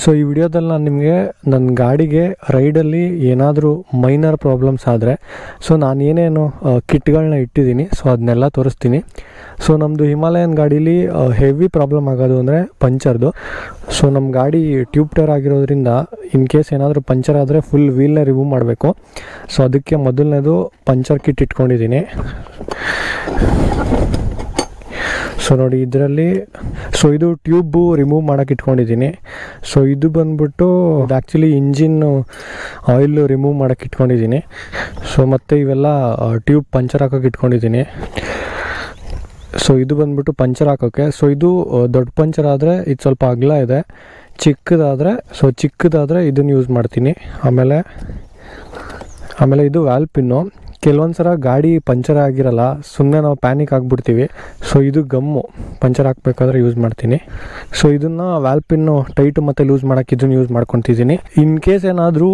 So ಈ ವಿಡಿಯೋದಲ್ಲಿ ನಾನು ನಿಮಗೆ ನನ್ನ ಗಾಡಿಗೆ ರೈಡಲ್ಲಿ ಏನಾದರೂ ಮೈನರ್ ಪ್ರಾಬ್ಲಮ್ಸ್ ಆದರೆ ಸೊ ನಾನು ಏನೇನು ಕಿಟ್ಗಳನ್ನ ಇಟ್ಟಿದ್ದೀನಿ ಸೊ ಅದನ್ನೆಲ್ಲ ತೋರಿಸ್ತೀನಿ. ಸೊ ನಮ್ಮದು ಹಿಮಾಲಯನ್ ಗಾಡೀಲಿ ಹೆವಿ ಪ್ರಾಬ್ಲಮ್ ಆಗೋದು ಅಂದರೆ ಪಂಚರ್ದು. ಸೊ ನಮ್ಮ ಗಾಡಿ ಟ್ಯೂಬ್ ಟೈರ್ ಆಗಿರೋದ್ರಿಂದ ಇನ್ ಕೇಸ್ ಏನಾದರೂ ಪಂಚರ್ ಆದರೆ ಫುಲ್ ವೀಲ್ನ ರಿಮೂವ್ ಮಾಡಬೇಕು. ಸೊ ಅದಕ್ಕೆ ಮೊದಲನೇದು ಪಂಚರ್ ಕಿಟ್ ಇಟ್ಕೊಂಡಿದ್ದೀನಿ. ಸೊ ನೋಡಿ ಇದರಲ್ಲಿ ಸೊ ಇದು ಟ್ಯೂಬು ರಿಮೂವ್ ಮಾಡೋಕೆ ಇಟ್ಕೊಂಡಿದ್ದೀನಿ. ಸೊ ಇದು ಬಂದ್ಬಿಟ್ಟು ಆ್ಯಕ್ಚುಲಿ ಇಂಜಿನ್ ಆಯಿಲ್ ರಿಮೂವ್ ಮಾಡೋಕೆ ಇಟ್ಕೊಂಡಿದ್ದೀನಿ. ಸೊ ಮತ್ತು ಇವೆಲ್ಲ ಟ್ಯೂಬ್ ಪಂಚರ್ ಹಾಕೋಕೆ ಇಟ್ಕೊಂಡಿದ್ದೀನಿ. ಸೊ ಇದು ಬಂದ್ಬಿಟ್ಟು ಪಂಚರ್ ಹಾಕೋಕ್ಕೆ. ಸೊ ಇದು ದೊಡ್ಡ ಪಂಚರ್ ಆದರೆ ಇದು ಸ್ವಲ್ಪ ಅಗಲ ಇದೆ, ಚಿಕ್ಕದಾದರೆ ಇದನ್ನು ಯೂಸ್ ಮಾಡ್ತೀನಿ. ಆಮೇಲೆ ಇದು ವ್ಯಾಲ್ ಪಿನ್ನು. ಕೆಲವೊಂದು ಸಲ ಗಾಡಿ ಪಂಚರ್ ಆಗಿರಲ್ಲ, ಸುಮ್ಮನೆ ನಾವು ಪ್ಯಾನಿಕ್ ಆಗಿಬಿಡ್ತೀವಿ. ಸೊ ಇದು ಗಮ್ಮು ಪಂಚರ್ ಹಾಕ್ಬೇಕಾದ್ರೆ ಯೂಸ್ ಮಾಡ್ತೀನಿ. ಸೊ ಇದನ್ನು ವ್ಯಾಲ್ ಪಿನ್ನು ಟೈಟು ಮತ್ತು ಲೂಸ್ ಮಾಡೋಕ್ಕೆ ಇದನ್ನು ಯೂಸ್ ಮಾಡ್ಕೊತಿದ್ದೀನಿ. ಇನ್ ಕೇಸ್ ಏನಾದರೂ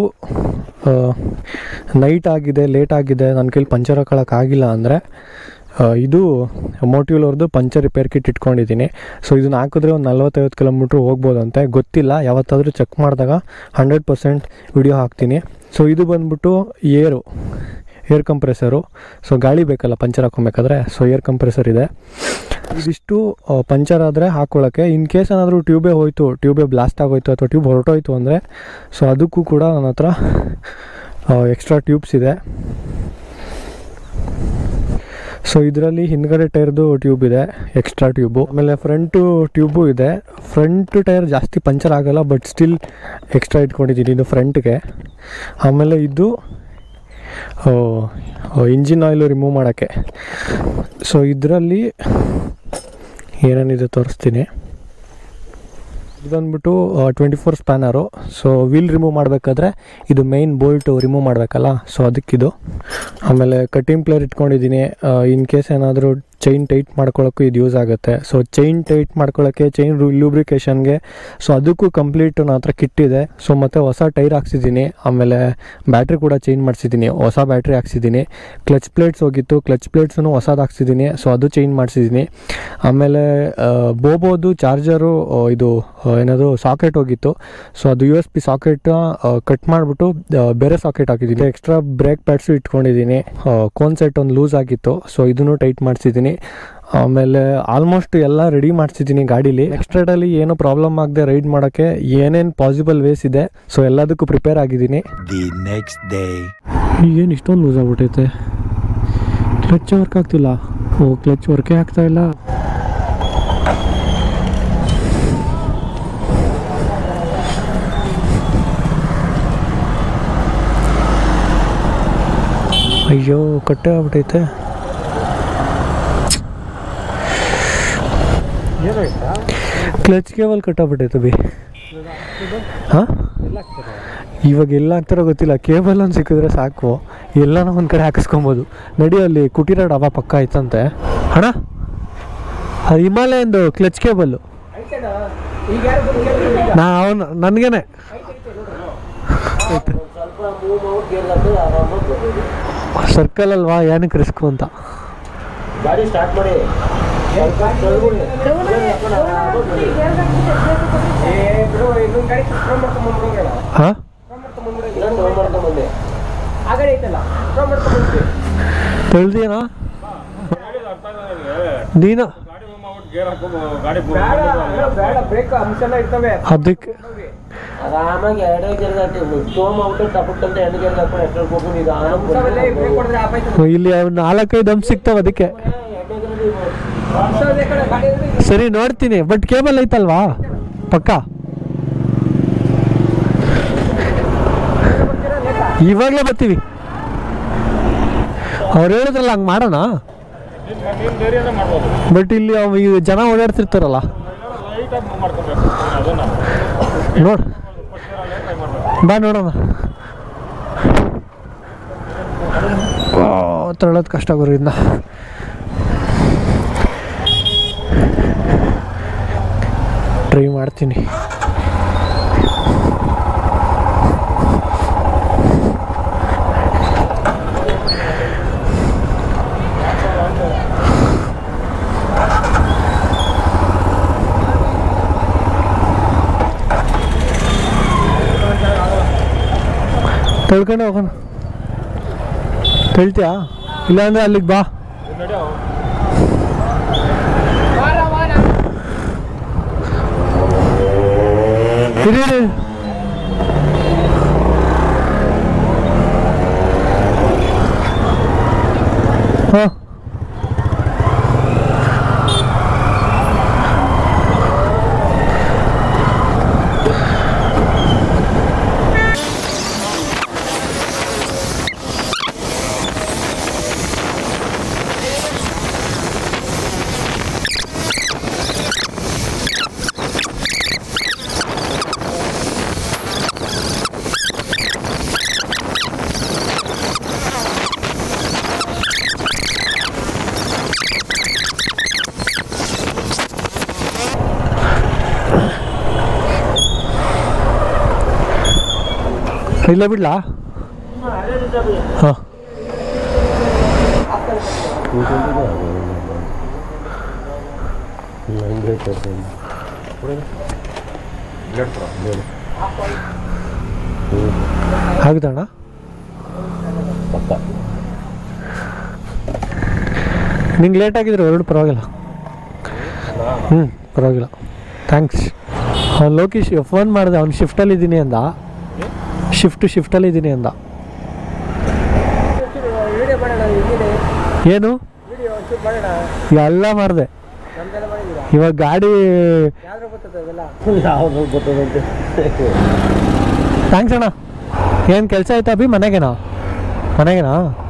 ನೈಟ್ ಆಗಿದೆ, ಲೇಟ್ ಆಗಿದೆ, ನನ್ನ ಕೈಲಿ ಪಂಚರ್ ಹಾಕೋಕ್ಕಾಗಿಲ್ಲ ಅಂದರೆ ಇದು ಮೋಟಿವ್ಲ್ ಅವ್ರದ್ದು ಪಂಚರ್ ರಿಪೇರ್ ಕಿಟ್ ಇಟ್ಕೊಂಡಿದ್ದೀನಿ. ಸೊ ಇದನ್ನು ಹಾಕಿದ್ರೆ ಒಂದು 40-50 ಕಿಲೋಮೀಟ್ರ್ ಹೋಗ್ಬೋದಂತೆ, ಗೊತ್ತಿಲ್ಲ. ಯಾವತ್ತಾದರೂ ಚೆಕ್ ಮಾಡಿದಾಗ 100% ವಿಡಿಯೋ ಹಾಕ್ತೀನಿ. ಸೊ ಇದು ಬಂದ್ಬಿಟ್ಟು ಏರ್ ಕಂಪ್ರೆಸರು. ಸೊ ಗಾಳಿ ಬೇಕಲ್ಲ ಪಂಚರ್ ಹಾಕೊಬೇಕಾದ್ರೆ, ಸೊ ಏರ್ ಕಂಪ್ರೆಸರ್ ಇದೆ. ಇದಿಷ್ಟು ಪಂಚರ್ ಆದರೆ ಹಾಕ್ಕೊಳ್ಳೋಕ್ಕೆ. ಇನ್ ಕೇಸ್ ಏನಾದರೂ ಟ್ಯೂಬೇ ಬ್ಲಾಸ್ಟ್ ಆಗೋಯ್ತು ಅಥವಾ ಟ್ಯೂಬ್ ಹೊರಟೋಯ್ತು ಅಂದರೆ ಸೊ ಅದಕ್ಕೂ ಕೂಡ ನನ್ನ ಹತ್ರ ಎಕ್ಸ್ಟ್ರಾ ಟ್ಯೂಬ್ಸ್ ಇದೆ. ಸೊ ಇದರಲ್ಲಿ ಹಿಂದ್ಗಡೆ ಟೈರ್ದು ಟ್ಯೂಬ್ ಇದೆ, ಎಕ್ಸ್ಟ್ರಾ ಟ್ಯೂಬು. ಆಮೇಲೆ ಫ್ರಂಟು ಟ್ಯೂಬು ಇದೆ. ಫ್ರಂಟ್ ಟೈರ್ ಜಾಸ್ತಿ ಪಂಚರ್ ಆಗೋಲ್ಲ, ಬಟ್ ಸ್ಟಿಲ್ ಎಕ್ಸ್ಟ್ರಾ ಇಟ್ಕೊಂಡಿದ್ದೀನಿ ಇದು ಫ್ರಂಟ್ಗೆ. ಆಮೇಲೆ ಇದು ಇಂಜಿನ್ ಆಯಿಲು ರಿಮೂವ್ ಮಾಡೋಕ್ಕೆ. ಸೊ ಇದರಲ್ಲಿ ಏನೇನಿದೆ ತೋರಿಸ್ತೀನಿ. ಇದು ಬಂದ್ಬಿಟ್ಟು 24 ಸ್ಪ್ಯಾನರು. ಸೊ ವೀಲ್ ರಿಮೂವ್ ಮಾಡಬೇಕಾದ್ರೆ ಇದು ಮೇಯ್ನ್ ಬೋಲ್ಟು ರಿಮೂವ್ ಮಾಡಬೇಕಲ್ಲ, ಸೊ ಅದಕ್ಕಿದು. ಆಮೇಲೆ ಕಟ್ಟಿಂಗ್ ಪ್ಲೇಯರ್ ಇಟ್ಕೊಂಡಿದ್ದೀನಿ. ಇನ್ ಕೇಸ್ ಏನಾದರೂ ಚೈನ್ ಟೈಟ್ ಮಾಡ್ಕೊಳ್ಳೋಕ್ಕೂ ಇದು ಯೂಸ್ ಆಗುತ್ತೆ. ಸೊ ಚೈನ್ ಟೈಟ್ ಮಾಡ್ಕೊಳ್ಳೋಕ್ಕೆ, ಚೈನ್ ಲೂಬ್ರಿಕೇಷನ್ಗೆ, ಸೊ ಅದಕ್ಕೂ ಕಂಪ್ಲೀಟ್ ನನ್ನ ಹತ್ರ ಕಿಟ್ ಇದೆ. ಸೊ ಮತ್ತು ಹೊಸ ಟೈರ್ ಹಾಕ್ಸಿದ್ದೀನಿ. ಆಮೇಲೆ ಬ್ಯಾಟ್ರಿ ಕೂಡ ಚೇಂಜ್ ಮಾಡಿಸಿದ್ದೀನಿ, ಹೊಸ ಬ್ಯಾಟ್ರಿ ಹಾಕ್ಸಿದ್ದೀನಿ. ಕ್ಲಚ್ ಪ್ಲೇಟ್ಸ್ ಹೋಗಿತ್ತು, ಕ್ಲಚ್ ಪ್ಲೇಟ್ಸನ್ನು ಹೊಸದು ಹಾಕ್ಸಿದ್ದೀನಿ. ಸೊ ಅದು ಚೇಂಜ್ ಮಾಡಿಸಿದ್ದೀನಿ. ಆಮೇಲೆ ಬೋಬೋದು ಚಾರ್ಜರು ಇದು ಏನದು ಸಾಕೆಟ್ ಹೋಗಿತ್ತು. ಸೊ ಅದು USB ಸಾಕೆಟ್ನ ಕಟ್ ಮಾಡಿಬಿಟ್ಟು ಬೇರೆ ಸಾಕೆಟ್ ಹಾಕಿದ್ದೀನಿ. ಎಕ್ಸ್ಟ್ರಾ ಬ್ರೇಕ್ ಪ್ಯಾಡ್ಸು ಇಟ್ಕೊಂಡಿದ್ದೀನಿ. ಕೋನ್ ಸೆಟ್ ಒಂದು ಲೂಸ್ ಆಗಿತ್ತು, ಸೊ ಇದನ್ನು ಟೈಟ್ ಮಾಡಿಸಿದ್ದೀನಿ. ಆಮೇಲೆ ಆಲ್ಮೋಸ್ಟ್ ಎಲ್ಲ ರೆಡಿ ಮಾಡಿಸಿದ್ದೀನಿ ಗಾಡೀಲಿ. ನೆಕ್ಸ್ಟ್ ರೈಡಲ್ಲಿ ಏನೂ ಪ್ರಾಬ್ಲಮ್ ಆಗದೆ ರೈಡ್ ಮಾಡೋಕ್ಕೆ ಏನೇನು ಪಾಸಿಬಲ್ ವೇಸ್ ಇದೆ ಸೊ ಎಲ್ಲದಕ್ಕೂ ಪ್ರಿಪೇರ್ ಆಗಿದ್ದೀನಿ. ಏನು ಇಷ್ಟೊಂದು ಲೂಸ್ ಆಗ್ಬಿಟ್ಟೈತೆ, ಕ್ಲಚ್ ವರ್ಕ್ ಆಗ್ತಿಲ್ಲ. ಕ್ಲಚ್ ವರ್ಕೇ ಆಗ್ತಾ ಇಲ್ಲ. ಅಯ್ಯೋ ಕಟ್ಟೆ ಆಗ್ಬಿಟ್ಟೈತೆ. ಕ್ಲಚ್ ಕೇಬಲ್ ಕಟ್ಟಾಗ್ಬಿಟ್ಟೈತೆ ಬಿ. ಹಾಂ, ಇವಾಗ ಎಲ್ಲ ಆಗ್ತಾರೋ ಗೊತ್ತಿಲ್ಲ. ಕೇಬಲ್ ಒಂದು ಸಿಕ್ಕಿದ್ರೆ ಸಾಕು, ಎಲ್ಲನೂ ಒಂದು ಕಡೆ ಹಾಕಿಸ್ಕೊಬೋದು. ನಡಿಯಲ್ಲಿ ಕುಟೀರ ಡಬ್ಬ ಪಕ್ಕ ಆಯ್ತಂತೆ. ಅಣ್ಣ ಅದು ಹಿಮಾಲಯಂದು ಕ್ಲಚ್ ಕೇಬಲ್ಲು ನನಗೇನೆ ಸರ್ಕಲ್ ಅಲ್ವಾ, ಏನಕ್ಕೆ ರಿಸ್ಕು ಅಂತ. ಗಾಡಿ ಸ್ಟಾರ್ಟ್ ಮಾಡಿ. ಹಾಂ ತೊಳ್ದೇನಾ ನೀನು ಅದಕ್ಕೆ ಆರಾಮಾಗಿ ಎರಡೇ ಗೆಲ್ದಾಟಿ ತೋಮಬಿಟ್ಟು ಟಪಕ್ಕಂತ ಎರಡು ಗೆಲ್ದಾಕೊಂಡು ಇಲ್ಲಿ 4-5 ಅಂಶ ಸಿಗ್ತಾವ. ಅದಕ್ಕೆ ಸರಿ ನೋಡ್ತೀನಿ. ಬಟ್ ಕೇಬಲ್ ಐತಲ್ವಾ ಪಕ್ಕ. ಇವಾಗಲೇ ಬರ್ತೀವಿ. ಅವ್ರು ಹೇಳಿದ್ರಲ್ಲ ಹಂಗೆ ಮಾಡೋಣ. ಬಟ್ ಇಲ್ಲಿ ಜನ ಓಡಾಡ್ತಿರ್ತಾರಲ್ಲ, ನೋಡ್ ಬಾ ನೋಡೋಣ. ತಳ್ಳೋದು ಕಷ್ಟ ಬರೋದ್ರಿಂದ ಟ್ರೈ ಮಾಡ್ತೀನಿ. ತೊಳ್ಕೊಂಡು ಹೋಗೋಣ. ತೊಳ್ತೀಯಾ? ಇಲ್ಲಾಂದ್ರೆ ಅಲ್ಲಿಗೆ ಬಾ. ಇರಿ ಹಾಂ ಇಲ್ಲೇ ಬಿಡ್ಲಾ? ಹಾಂ ಆಗುದಣ್ಣ? ನಿಂಗೆ ಲೇಟ್ ಆಗಿದ್ರೆ ಹೊರಡು, ಪರವಾಗಿಲ್ಲ. ಪರವಾಗಿಲ್ಲ, ಥ್ಯಾಂಕ್ಸ್. ಅವ್ನು ಲೋಕೇಶ್ ಫೋನ್ ಮಾಡಿದೆ, ಅವ್ನು ಶಿಫ್ಟಲ್ಲಿದ್ದೀನಿ ಅಂದ. ಶಿಫ್ಟಲ್ಲಿದ್ದೀನಿ ಅಂದ. ಏನು ಎಲ್ಲ ಮಾಡಿದೆ. ಇವಾಗ ಗಾಡಿ ಥ್ಯಾಂಕ್ಸ್ ಅಣ್ಣ. ಏನು ಕೆಲಸ ಆಯ್ತಾ ಅಭಿ? ಮನೆಗೇನಾ?